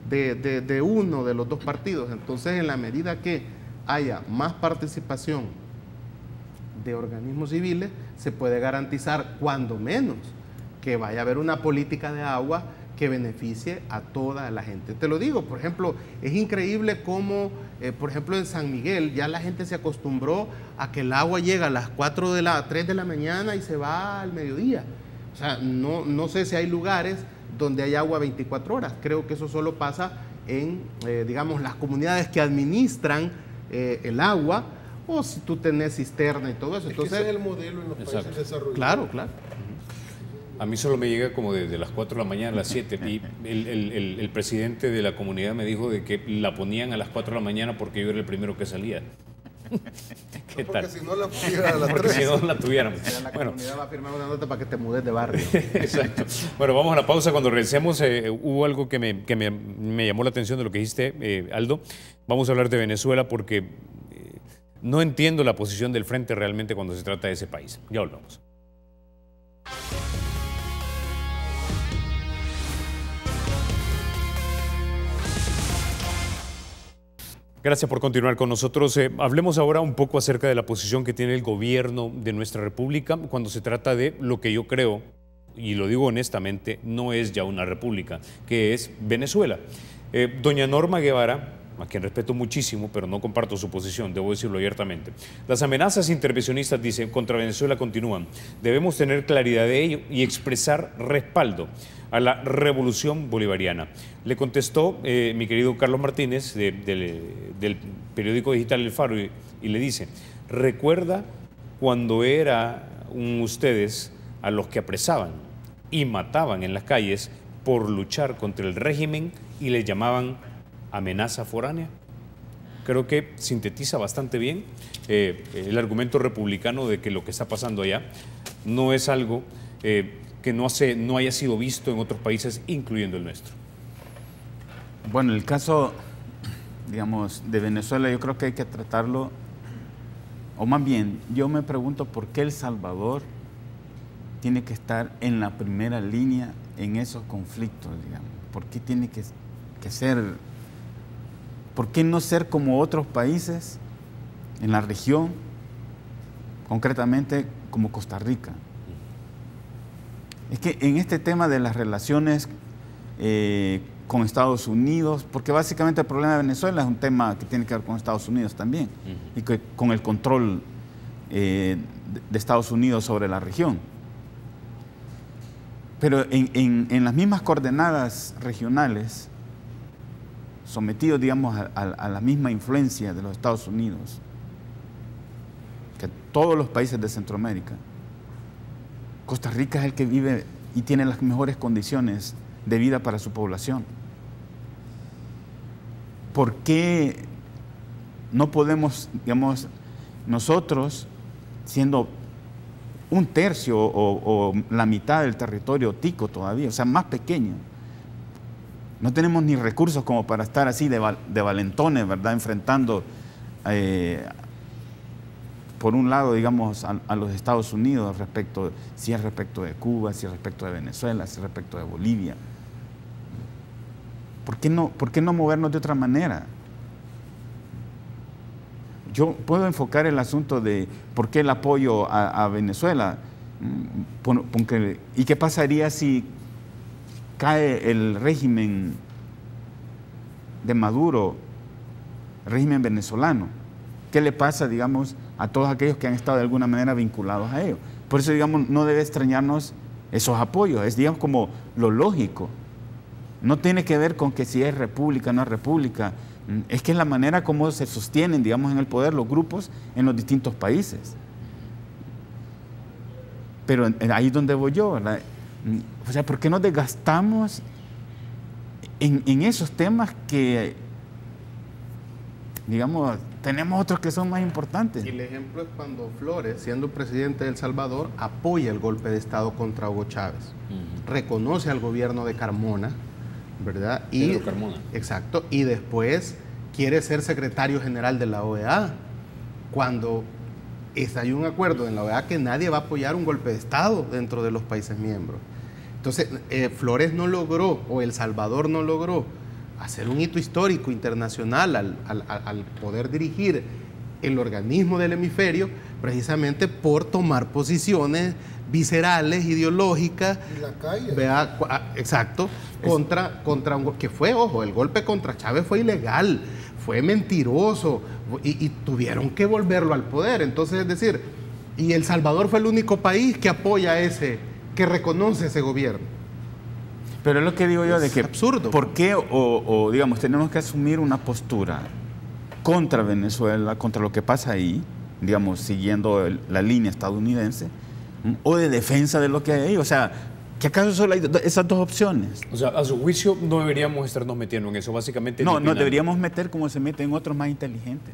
C: uno de los dos partidos. Entonces, en la medida que haya más participación de organismos civiles, se puede garantizar, cuando menos, que vaya a haber una política de agua que beneficie a toda la gente. Te lo digo, por ejemplo, es increíble cómo, por ejemplo, en San Miguel ya la gente se acostumbró a que el agua llega a las 3 de la mañana y se va al mediodía. O sea, no sé si hay lugares donde hay agua 24 horas. Creo que eso solo pasa en, digamos, las comunidades que administran el agua, o si tú tenés cisterna y todo eso. Entonces,
D: ese es el modelo en los países desarrollados.
C: Claro, claro.
A: A mí solo me llega como desde las 4 de la mañana a las 7 y el presidente de la comunidad me dijo de que la ponían a las 4 de la mañana porque yo era el primero que salía. ¿Qué tal?
D: Porque si no la pusiera a las 3.
A: Porque si no la tuviéramos.
C: La comunidad va a firmar una nota para que te mudes de barrio.
A: Exacto. Bueno, vamos a la pausa. Cuando regresemos, hubo algo que me llamó la atención de lo que dijiste, Aldo. Vamos a hablar de Venezuela porque no entiendo la posición del frente realmente cuando se trata de ese país. Ya volvemos. Gracias por continuar con nosotros. Hablemos ahora un poco acerca de la posición que tiene el gobierno de nuestra república cuando se trata de lo que yo creo, y lo digo honestamente, no es ya una república, que es Venezuela. Doña Norma Guevara, a quien respeto muchísimo, pero no comparto su posición, debo decirlo abiertamente. Las amenazas intervencionistas, dicen, contra Venezuela continúan. Debemos tener claridad de ello y expresar respaldo a la revolución bolivariana. Le contestó mi querido Carlos Martínez del periódico digital El Faro y le dice: recuerda cuando eran ustedes a los que apresaban y mataban en las calles por luchar contra el régimen y les llamaban amenaza foránea. Creo que sintetiza bastante bien el argumento republicano de que lo que está pasando allá no es algo que no haya sido visto en otros países, incluyendo el nuestro.
E: Bueno, el caso, digamos, de Venezuela, yo creo que hay que tratarlo, o más bien, yo me pregunto por qué El Salvador tiene que estar en la primera línea en esos conflictos, digamos. ¿Por qué tiene que ser? ¿Por qué no ser como otros países en la región, concretamente como Costa Rica? Es que en este tema de las relaciones con Estados Unidos, porque básicamente el problema de Venezuela es un tema que tiene que ver con Estados Unidos también, y que, con el control de Estados Unidos sobre la región. Pero en las mismas coordenadas regionales, sometidos, digamos, a la misma influencia de los Estados Unidos que todos los países de Centroamérica. Costa Rica es el que vive y tiene las mejores condiciones de vida para su población. ¿Por qué no podemos, digamos, nosotros, siendo un tercio o la mitad del territorio tico todavía, o sea, más pequeño, no tenemos ni recursos como para estar así de valentones, ¿verdad?, enfrentando por un lado, digamos, a los Estados Unidos, si es respecto de Cuba, si es respecto de Venezuela, si es respecto de Bolivia? ¿Por qué no movernos de otra manera? Yo puedo enfocar el asunto de por qué el apoyo a Venezuela, y qué pasaría si cae el régimen de Maduro, el régimen venezolano. ¿Qué le pasa, digamos, a todos aquellos que han estado de alguna manera vinculados a ello? Por eso, digamos, no debe extrañarnos esos apoyos, es, digamos, como lo lógico. No tiene que ver con que si es república o no es república, es que es la manera como se sostienen, digamos, en el poder los grupos en los distintos países. Pero ahí es donde voy yo, ¿verdad? O sea, ¿por qué nos desgastamos en esos temas que, digamos, tenemos otros que son más importantes?
C: Y el ejemplo es cuando Flores, siendo presidente de El Salvador, apoya el golpe de Estado contra Hugo Chávez. Reconoce al gobierno de Carmona, ¿verdad?
A: Pedro Carmona.
C: Exacto. Y después quiere ser secretario general de la OEA, cuando hay un acuerdo en la OEA que nadie va a apoyar un golpe de Estado dentro de los países miembros. Entonces, Flores no logró, o El Salvador no logró, hacer un hito histórico internacional al poder dirigir el organismo del hemisferio, precisamente por tomar posiciones viscerales, ideológicas.
D: Y la calle.
C: Exacto, contra un que fue, ojo, el golpe contra Chávez fue ilegal, fue mentiroso, y tuvieron que volverlo al poder. Entonces, es decir, y El Salvador fue el único país que apoya que reconoce ese gobierno.
E: Pero es lo que digo yo, de que
C: absurdo.
E: ¿Por qué digamos, tenemos que asumir una postura contra Venezuela, contra lo que pasa ahí, digamos, siguiendo la línea estadounidense, o de defensa de lo que hay ahí? O sea, ¿que acaso solo hay esas dos opciones?
A: O sea, a su juicio no deberíamos estarnos metiendo en eso, básicamente.
E: No, nos deberíamos meter como se meten otros más inteligentes.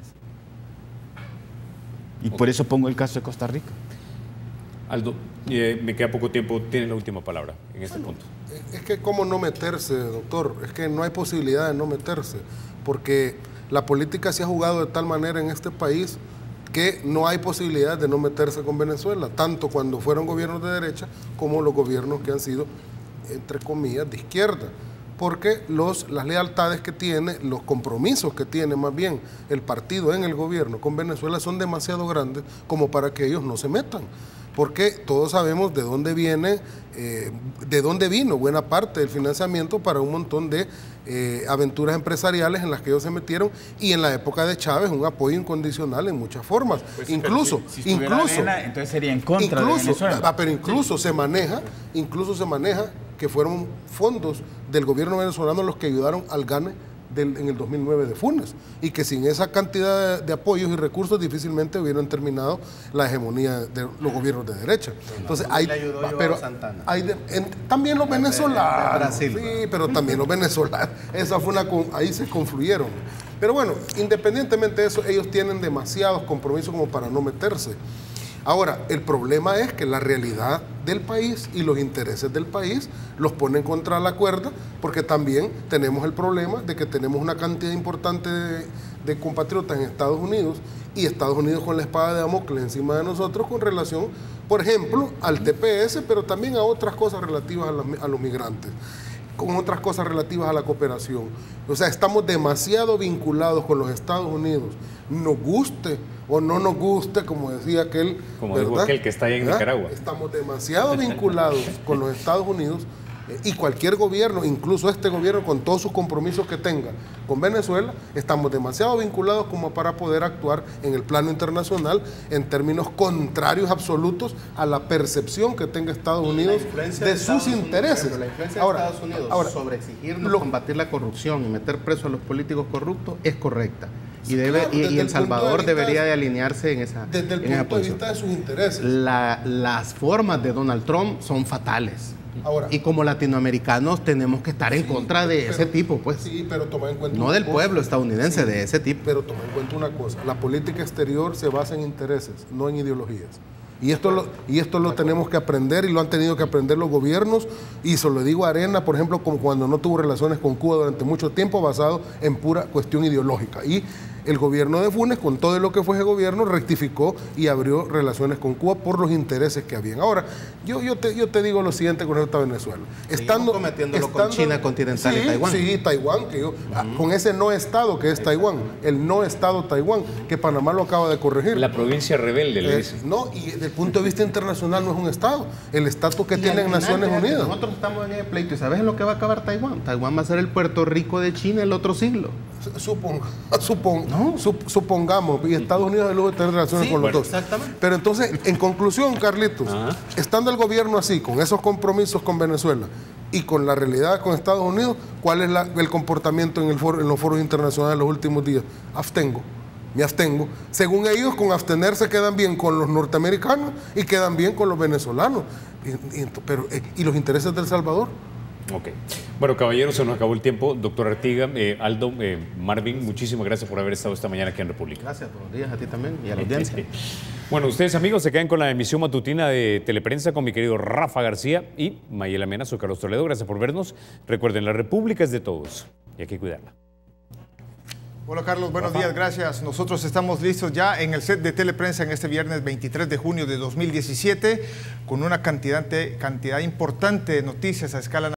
E: Y por eso pongo el caso de Costa Rica.
A: Aldo, me queda poco tiempo, tienes la última palabra en este punto.
D: Es que cómo no meterse, doctor, es que no hay posibilidad de no meterse, porque la política se ha jugado de tal manera en este país que no hay posibilidad de no meterse con Venezuela, tanto cuando fueron gobiernos de derecha como los gobiernos que han sido, entre comillas, de izquierda, porque las lealtades que tiene, los compromisos que tiene más bien el partido en el gobierno con Venezuela son demasiado grandes como para que ellos no se metan. Porque todos sabemos de dónde vino buena parte del financiamiento para un montón de aventuras empresariales en las que ellos se metieron, y en la época de Chávez un apoyo incondicional en muchas formas.
E: Pues,
D: incluso,
E: entonces sería en contra de Venezuela.
D: Pero incluso se maneja que fueron fondos del gobierno venezolano los que ayudaron al gane en el 2009 de Funes, y que sin esa cantidad de apoyos y recursos difícilmente hubieran terminado la hegemonía de los gobiernos de derecha. Entonces también los venezolanos, sí, pero también los venezolanos, ahí se confluyeron. Pero bueno, independientemente de eso, ellos tienen demasiados compromisos como para no meterse. Ahora, el problema es que la realidad del país y los intereses del país los ponen contra la cuerda, porque también tenemos el problema de que tenemos una cantidad importante de compatriotas en Estados Unidos, y Estados Unidos con la espada de Damocles encima de nosotros con relación, por ejemplo, al TPS, pero también a otras cosas relativas a los migrantes, con otras cosas relativas a la cooperación. O sea, estamos demasiado vinculados con los Estados Unidos, nos guste o no nos guste, como decía aquel,
A: como dijo aquel que está ahí en Nicaragua.
D: Estamos demasiado vinculados con los Estados Unidos Y cualquier gobierno, incluso este gobierno, con todos sus compromisos que tenga con Venezuela, estamos demasiado vinculados como para poder actuar en el plano internacional en términos contrarios absolutos a la percepción que tenga Estados Unidos de sus intereses.
C: La influencia de Estados Unidos sobre exigirnos combatir la corrupción y meter preso a los políticos corruptos es correcta. Y, El Salvador debería de alinearse en esa
D: desde el punto de vista de sus intereses.
C: Las formas de Donald Trump son fatales.
D: Ahora,
C: y como latinoamericanos tenemos que estar en contra de ese tipo, pues.
D: Sí, pero toma en cuenta
C: no del pueblo estadounidense, de ese tipo.
D: Pero toma en cuenta una cosa, la política exterior se basa en intereses, no en ideologías. Y esto lo tenemos que aprender, y lo han tenido que aprender los gobiernos, y se lo digo a Arena, por ejemplo, como cuando no tuvo relaciones con Cuba durante mucho tiempo, basado en pura cuestión ideológica. Y el gobierno de Funes, con todo lo que fue ese gobierno, rectificó y abrió relaciones con Cuba por los intereses que habían. Ahora, yo te digo lo siguiente con respecto a Venezuela.
C: Cometiéndolo con China continental y Taiwán.
D: Sí, Taiwán, con ese no estado que es Taiwán, el no estado Taiwán, que Panamá lo acaba de corregir.
A: La provincia rebelde, le dice.
D: No, y desde el punto de vista internacional no es un estado. El estatus que tienen Naciones Unidas.
C: Nosotros estamos en el pleito, ¿y sabes en lo que va a acabar Taiwán? Taiwán va a ser el Puerto Rico de China el otro siglo.
D: Supongamos, y Estados Unidos de luego de tener relaciones con los dos.
C: Exactamente.
D: Pero entonces, en conclusión, Carlitos, estando el gobierno así, con esos compromisos con Venezuela y con la realidad con Estados Unidos, ¿cuál es el comportamiento en los foros internacionales en los últimos días? Me abstengo. Según ellos, con abstenerse quedan bien con los norteamericanos y quedan bien con los venezolanos. ¿Y los intereses del Salvador?
A: Ok. Bueno, caballeros, se nos acabó el tiempo. Doctor Artiga, Aldo, Marvin, muchísimas gracias por haber estado esta mañana aquí en República.
C: Gracias, buenos días a ti también y a la audiencia.
A: Bueno, ustedes, amigos, se quedan con la emisión matutina de Teleprensa con mi querido Rafa García y Mayela Mena. Soy Carlos Toledo. Gracias por vernos. Recuerden, la República es de todos y hay que cuidarla.
F: Hola Carlos, buenos días, gracias. Nosotros estamos listos ya en el set de Teleprensa en este viernes 23 de junio de 2017 con una cantidad importante de noticias a escala nacional.